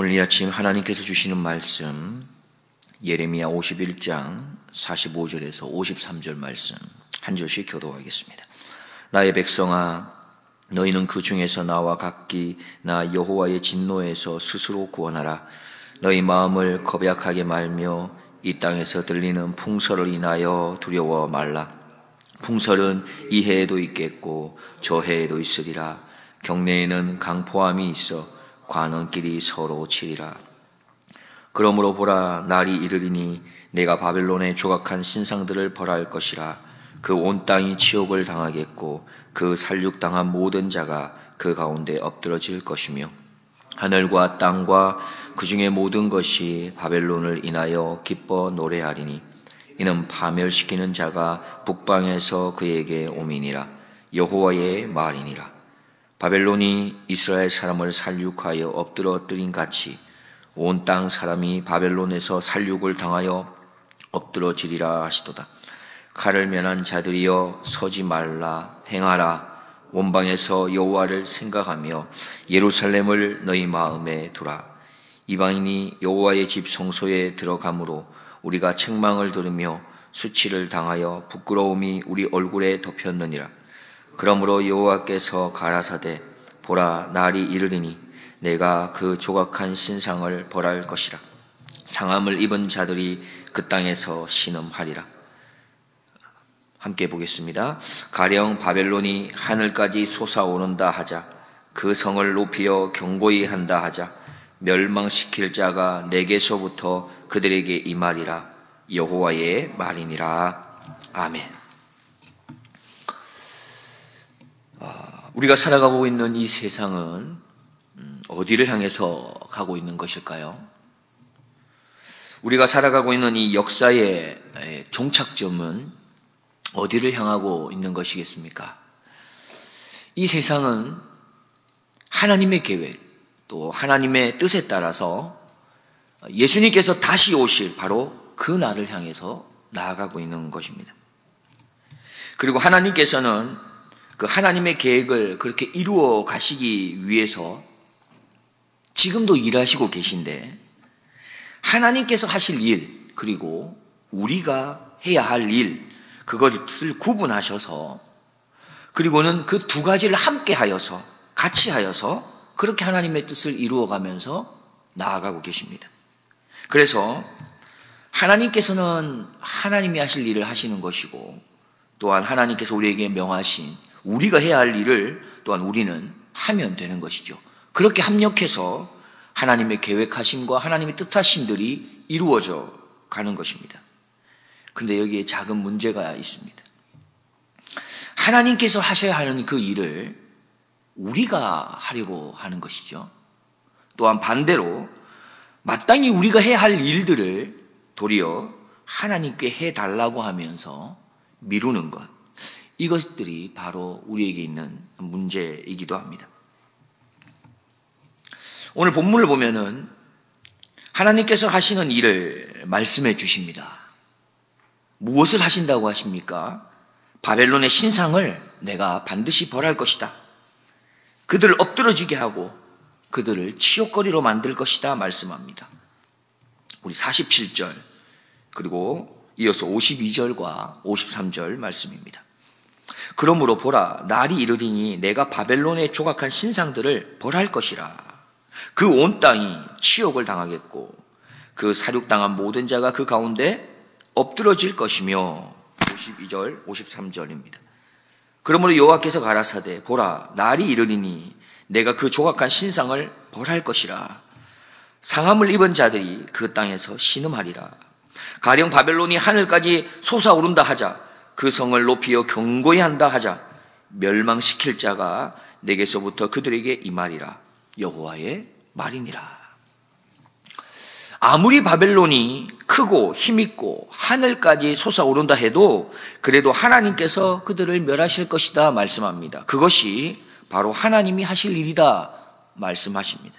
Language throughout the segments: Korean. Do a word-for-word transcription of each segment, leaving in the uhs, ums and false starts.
오늘 이 아침 하나님께서 주시는 말씀 예레미야 오십일 장 사십오 절에서 오십삼 절 말씀 한 절씩 교독하겠습니다. 나의 백성아, 너희는 그 중에서 나와 각기 나 여호와의 진노에서 스스로 구원하라. 너희 마음을 겁약하게 말며 이 땅에서 들리는 풍설을 인하여 두려워 말라. 풍설은 이 해에도 있겠고 저 해에도 있으리라. 경내에는 강포함이 있어 관원끼리 서로 치리라. 그러므로 보라, 날이 이르리니 내가 바벨론에 조각한 신상들을 벌할 것이라. 그 온 땅이 치욕을 당하겠고 그 살육당한 모든 자가 그 가운데 엎드러질 것이며 하늘과 땅과 그 중에 모든 것이 바벨론을 인하여 기뻐 노래하리니 이는 파멸시키는 자가 북방에서 그에게 오미니라. 여호와의 말이니라. 바벨론이 이스라엘 사람을 살육하여 엎드러뜨린 같이 온 땅 사람이 바벨론에서 살육을 당하여 엎드러지리라 하시도다. 칼을 면한 자들이여 서지 말라. 행하라. 원방에서 여호와를 생각하며 예루살렘을 너희 마음에 두라. 이방인이 여호와의 집 성소에 들어가므로 우리가 책망을 들으며 수치를 당하여 부끄러움이 우리 얼굴에 덮였느니라. 그러므로 여호와께서 가라사대 보라, 날이 이르리니 내가 그 조각한 신상을 벌할 것이라. 상함을 입은 자들이 그 땅에서 신음하리라. 함께 보겠습니다. 가령 바벨론이 하늘까지 솟아오른다 하자. 그 성을 높이어 견고히 한다 하자. 멸망시킬 자가 내게서부터 그들에게 임하리라. 여호와의 말이니라. 아멘. 우리가 살아가고 있는 이 세상은 어디를 향해서 가고 있는 것일까요? 우리가 살아가고 있는 이 역사의 종착점은 어디를 향하고 있는 것이겠습니까? 이 세상은 하나님의 계획, 또 하나님의 뜻에 따라서 예수님께서 다시 오실 바로 그 날을 향해서 나아가고 있는 것입니다. 그리고 하나님께서는 그 하나님의 계획을 그렇게 이루어 가시기 위해서 지금도 일하시고 계신데, 하나님께서 하실 일 그리고 우리가 해야 할 일, 그것을 구분하셔서 그리고는 그 두 가지를 함께 하여서 같이 하여서 그렇게 하나님의 뜻을 이루어가면서 나아가고 계십니다. 그래서 하나님께서는 하나님이 하실 일을 하시는 것이고, 또한 하나님께서 우리에게 명하신 우리가 해야 할 일을 또한 우리는 하면 되는 것이죠. 그렇게 합력해서 하나님의 계획하심과 하나님의 뜻하심들이 이루어져 가는 것입니다. 그런데 여기에 작은 문제가 있습니다. 하나님께서 하셔야 하는 그 일을 우리가 하려고 하는 것이죠. 또한 반대로 마땅히 우리가 해야 할 일들을 도리어 하나님께 해달라고 하면서 미루는 것, 이것들이 바로 우리에게 있는 문제이기도 합니다. 오늘 본문을 보면은 하나님께서 하시는 일을 말씀해 주십니다. 무엇을 하신다고 하십니까? 바벨론의 신상을 내가 반드시 벌할 것이다. 그들을 엎드러지게 하고 그들을 치욕거리로 만들 것이다 말씀합니다. 우리 사십칠 절 그리고 이어서 오십이 절과 오십삼 절 말씀입니다. 그러므로 보라, 날이 이르리니 내가 바벨론에 조각한 신상들을 벌할 것이라. 그 온 땅이 치욕을 당하겠고 그 살육당한 모든 자가 그 가운데 엎드러질 것이며, 오십이 절 오십삼 절입니다. 그러므로 여호와께서 가라사대 보라, 날이 이르리니 내가 그 조각한 신상을 벌할 것이라. 상함을 입은 자들이 그 땅에서 신음하리라. 가령 바벨론이 하늘까지 솟아오른다 하자. 그 성을 높이어 견고히 한다 하자. 멸망시킬 자가 내게서부터 그들에게 임하리라. 여호와의 말이니라. 아무리 바벨론이 크고 힘있고 하늘까지 솟아오른다 해도 그래도 하나님께서 그들을 멸하실 것이다 말씀합니다. 그것이 바로 하나님이 하실 일이다 말씀하십니다.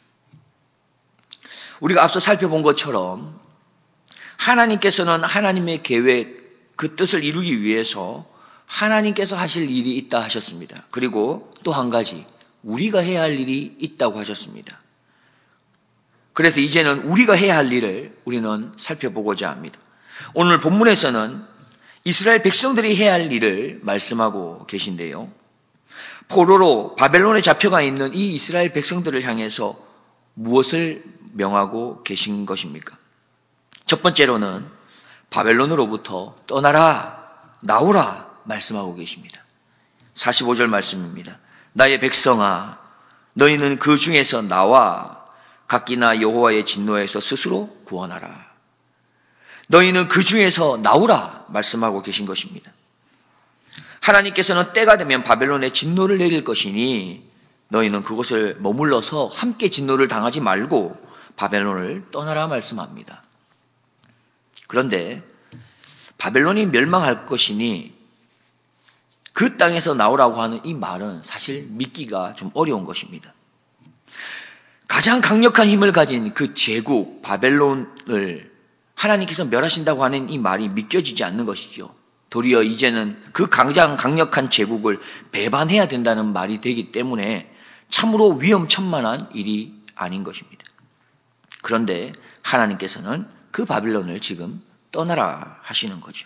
우리가 앞서 살펴본 것처럼 하나님께서는 하나님의 계획, 그 뜻을 이루기 위해서 하나님께서 하실 일이 있다 하셨습니다. 그리고 또 한 가지, 우리가 해야 할 일이 있다고 하셨습니다. 그래서 이제는 우리가 해야 할 일을 우리는 살펴보고자 합니다. 오늘 본문에서는 이스라엘 백성들이 해야 할 일을 말씀하고 계신데요. 포로로 바벨론에 잡혀가 있는 이 이스라엘 백성들을 향해서 무엇을 명하고 계신 것입니까? 첫 번째로는 바벨론으로부터 떠나라, 나오라 말씀하고 계십니다. 사십오 절 말씀입니다. 나의 백성아, 너희는 그 중에서 나와 각기나 여호와의 진노에서 스스로 구원하라. 너희는 그 중에서 나오라 말씀하고 계신 것입니다. 하나님께서는 때가 되면 바벨론에 진노를 내릴 것이니 너희는 그곳을 머물러서 함께 진노를 당하지 말고 바벨론을 떠나라 말씀합니다. 그런데 바벨론이 멸망할 것이니 그 땅에서 나오라고 하는 이 말은 사실 믿기가 좀 어려운 것입니다. 가장 강력한 힘을 가진 그 제국 바벨론을 하나님께서 멸하신다고 하는 이 말이 믿겨지지 않는 것이죠. 도리어 이제는 그 가장 강력한 제국을 배반해야 된다는 말이 되기 때문에 참으로 위험천만한 일이 아닌 것입니다. 그런데 하나님께서는 그 바벨론을 지금 떠나라 하시는 거죠.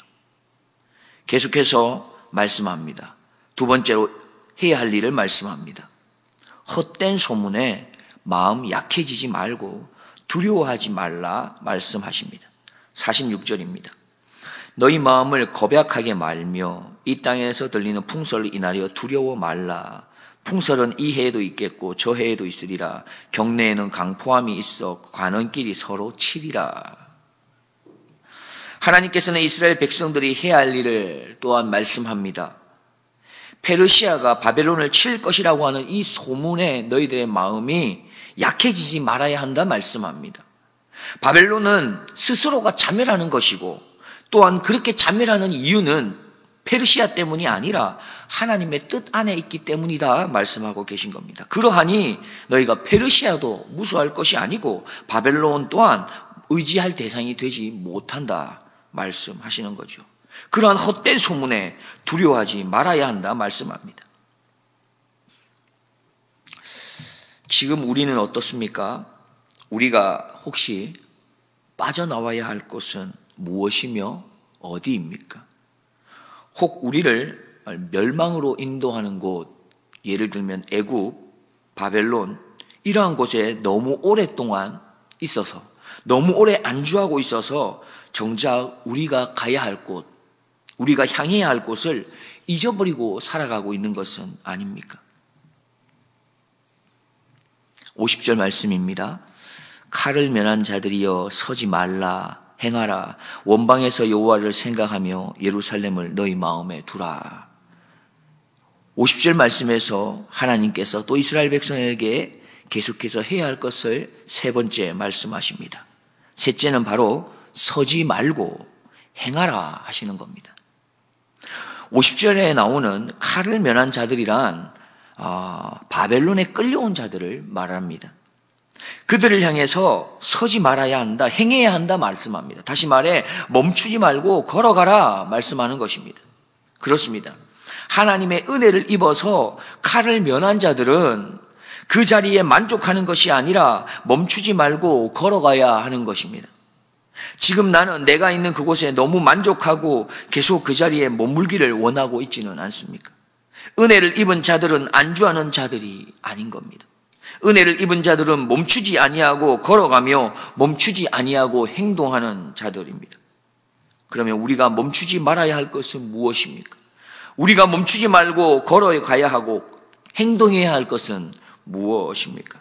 계속해서 말씀합니다. 두 번째로 해야 할 일을 말씀합니다. 헛된 소문에 마음 약해지지 말고 두려워하지 말라 말씀하십니다. 사십육 절입니다. 너희 마음을 겁약하게 말며 이 땅에서 들리는 풍설을 인하여 두려워 말라. 풍설은 이 해에도 있겠고 저 해에도 있으리라. 경내에는 강포함이 있어 가는 길이 서로 치리라. 하나님께서는 이스라엘 백성들이 해야 할 일을 또한 말씀합니다. 페르시아가 바벨론을 칠 것이라고 하는 이 소문에 너희들의 마음이 약해지지 말아야 한다 말씀합니다. 바벨론은 스스로가 자멸하는 것이고 또한 그렇게 자멸하는 이유는 페르시아 때문이 아니라 하나님의 뜻 안에 있기 때문이다 말씀하고 계신 겁니다. 그러하니 너희가 페르시아도 무수할 것이 아니고 바벨론 또한 의지할 대상이 되지 못한다 말씀하시는 거죠. 그러한 헛된 소문에 두려워하지 말아야 한다 말씀합니다. 지금 우리는 어떻습니까? 우리가 혹시 빠져나와야 할 곳은 무엇이며 어디입니까? 혹 우리를 멸망으로 인도하는 곳, 예를 들면 애굽, 바벨론 이러한 곳에 너무 오랫동안 있어서 너무 오래 안주하고 있어서 정작 우리가 가야 할 곳, 우리가 향해야 할 곳을 잊어버리고 살아가고 있는 것은 아닙니까? 오십 절 말씀입니다. 칼을 면한 자들이여 서지 말라 행하라. 원방에서 여호와를 생각하며 예루살렘을 너희 마음에 두라. 오십 절 말씀에서 하나님께서 또 이스라엘 백성에게 계속해서 해야 할 것을 세 번째 말씀하십니다. 셋째는 바로 서지 말고 행하라 하시는 겁니다. 오십 절에 나오는 칼을 면한 자들이란 아, 바벨론에 끌려온 자들을 말합니다. 그들을 향해서 서지 말아야 한다, 행해야 한다 말씀합니다. 다시 말해 멈추지 말고 걸어가라 말씀하는 것입니다. 그렇습니다. 하나님의 은혜를 입어서 칼을 면한 자들은 그 자리에 만족하는 것이 아니라 멈추지 말고 걸어가야 하는 것입니다. 지금 나는 내가 있는 그곳에 너무 만족하고 계속 그 자리에 머물기를 원하고 있지는 않습니까? 은혜를 입은 자들은 안주하는 자들이 아닌 겁니다. 은혜를 입은 자들은 멈추지 아니하고 걸어가며 멈추지 아니하고 행동하는 자들입니다. 그러면 우리가 멈추지 말아야 할 것은 무엇입니까? 우리가 멈추지 말고 걸어가야 하고 행동해야 할 것은 무엇입니까?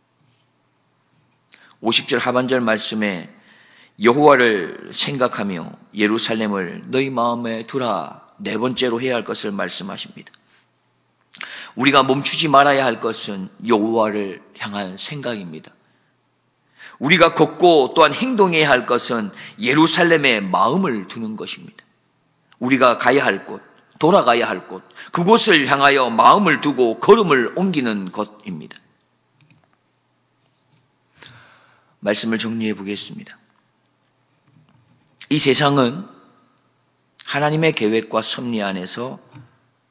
오십 절 하반절 말씀에 여호와를 생각하며 예루살렘을 너희 마음에 두라. 네 번째로 해야 할 것을 말씀하십니다. 우리가 멈추지 말아야 할 것은 여호와를 향한 생각입니다. 우리가 걷고 또한 행동해야 할 것은 예루살렘에 마음을 두는 것입니다. 우리가 가야 할 곳, 돌아가야 할 곳, 그곳을 향하여 마음을 두고 걸음을 옮기는 것입니다. 말씀을 정리해 보겠습니다. 이 세상은 하나님의 계획과 섭리 안에서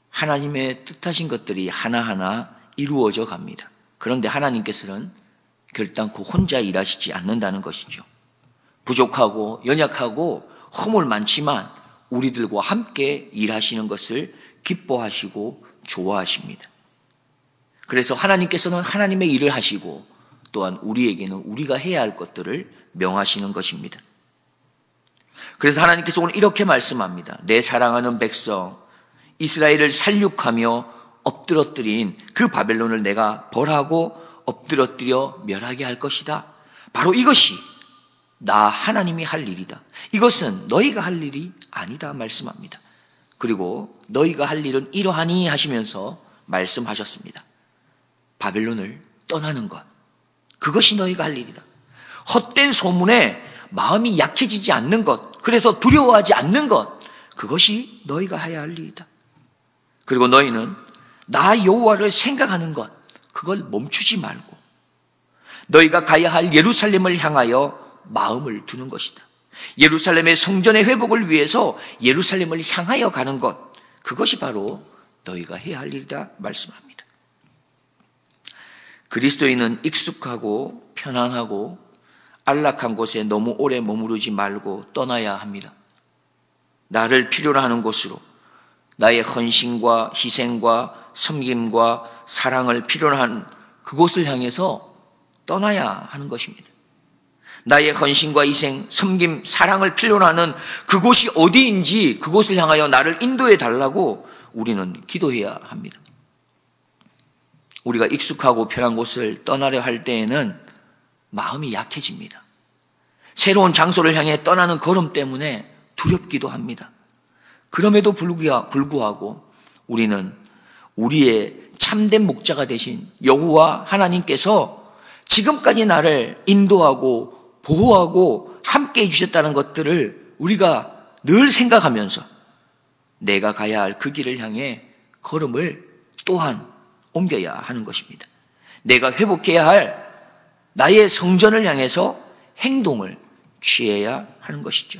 하나님의 뜻하신 것들이 하나하나 이루어져 갑니다. 그런데 하나님께서는 결단코 혼자 일하시지 않는다는 것이죠. 부족하고 연약하고 허물 많지만 우리들과 함께 일하시는 것을 기뻐하시고 좋아하십니다. 그래서 하나님께서는 하나님의 일을 하시고 또한 우리에게는 우리가 해야 할 것들을 명하시는 것입니다. 그래서 하나님께서 오늘 이렇게 말씀합니다. 내 사랑하는 백성 이스라엘을 살육하며 엎드러뜨린 그 바벨론을 내가 벌하고 엎드러뜨려 멸하게 할 것이다. 바로 이것이 나 하나님이 할 일이다. 이것은 너희가 할 일이 아니다 말씀합니다. 그리고 너희가 할 일은 이러하니 하시면서 말씀하셨습니다. 바벨론을 떠나는 것, 그것이 너희가 할 일이다. 헛된 소문에 마음이 약해지지 않는 것, 그래서 두려워하지 않는 것, 그것이 너희가 해야 할 일이다. 그리고 너희는 나 여호와를 생각하는 것, 그걸 멈추지 말고 너희가 가야 할 예루살렘을 향하여 마음을 두는 것이다. 예루살렘의 성전의 회복을 위해서 예루살렘을 향하여 가는 것, 그것이 바로 너희가 해야 할 일이다 말씀합니다. 그리스도인은 익숙하고 편안하고 안락한 곳에 너무 오래 머무르지 말고 떠나야 합니다. 나를 필요로 하는 곳으로, 나의 헌신과 희생과 섬김과 사랑을 필요로 한 그곳을 향해서 떠나야 하는 것입니다. 나의 헌신과 희생, 섬김, 사랑을 필요로 하는 그곳이 어디인지 그곳을 향하여 나를 인도해 달라고 우리는 기도해야 합니다. 우리가 익숙하고 편한 곳을 떠나려 할 때에는 마음이 약해집니다. 새로운 장소를 향해 떠나는 걸음 때문에 두렵기도 합니다. 그럼에도 불구하고 우리는 우리의 참된 목자가 되신 여호와 하나님께서 지금까지 나를 인도하고 보호하고 함께 해주셨다는 것들을 우리가 늘 생각하면서 내가 가야 할 그 길을 향해 걸음을 또한 옮겨야 하는 것입니다. 내가 회복해야 할 나의 성전을 향해서 행동을 취해야 하는 것이죠.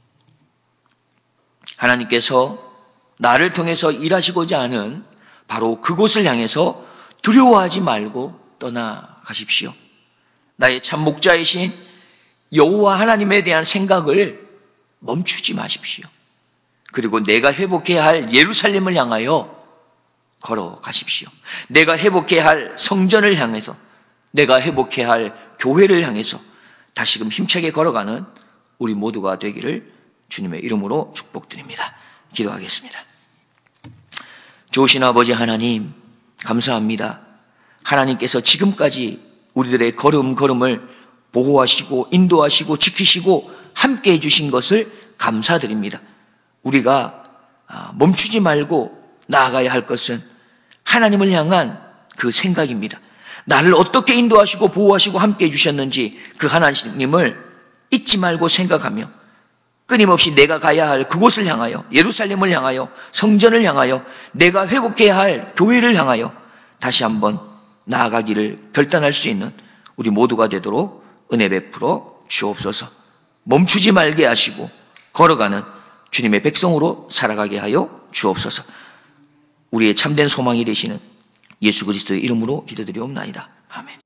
하나님께서 나를 통해서 일하시고자 하는 바로 그곳을 향해서 두려워하지 말고 떠나가십시오. 나의 참 목자이신 여호와 하나님에 대한 생각을 멈추지 마십시오. 그리고 내가 회복해야 할 예루살렘을 향하여 걸어가십시오. 내가 회복해야 할 성전을 향해서, 내가 회복해야 할 교회를 향해서 다시금 힘차게 걸어가는 우리 모두가 되기를 주님의 이름으로 축복드립니다. 기도하겠습니다. 좋으신 아버지 하나님, 감사합니다. 하나님께서 지금까지 우리들의 걸음걸음을 보호하시고 인도하시고 지키시고 함께 해주신 것을 감사드립니다. 우리가 멈추지 말고 나아가야 할 것은 하나님을 향한 그 생각입니다. 나를 어떻게 인도하시고 보호하시고 함께 해주셨는지 그 하나님을 잊지 말고 생각하며 끊임없이 내가 가야 할 그곳을 향하여, 예루살렘을 향하여, 성전을 향하여, 내가 회복해야 할 교회를 향하여 다시 한번 나아가기를 결단할 수 있는 우리 모두가 되도록 은혜 베풀어 주옵소서. 멈추지 말게 하시고 걸어가는 주님의 백성으로 살아가게 하여 주옵소서. 우리의 참된 소망이 되시는 예수 그리스도의 이름으로 기도드리옵나이다. 아멘.